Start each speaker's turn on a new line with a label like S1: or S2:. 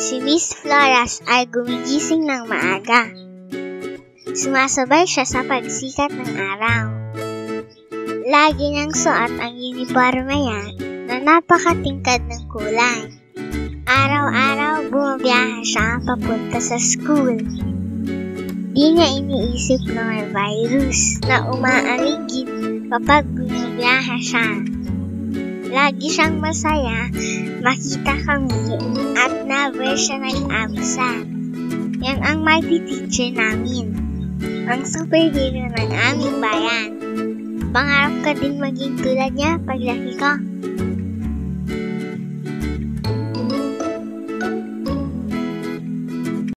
S1: Si Miss Flores ay gumigising ng maaga. Sumasabay siya sa pagsikat ng araw. Lagi niyang suot ang uniforme niya na napakatingkad ng kulay. Araw-araw bumabiyahe siya papunta sa school. Di niya iniisip na may virus na umaaligid kapag bumabiyahe siya. Lagi siyang masaya, makita kami at never siya nag-absent. Yan ang mighty teacher namin, ang superhero ng aming bayan. Pangarap ka din maging tulad niya paglaki ko.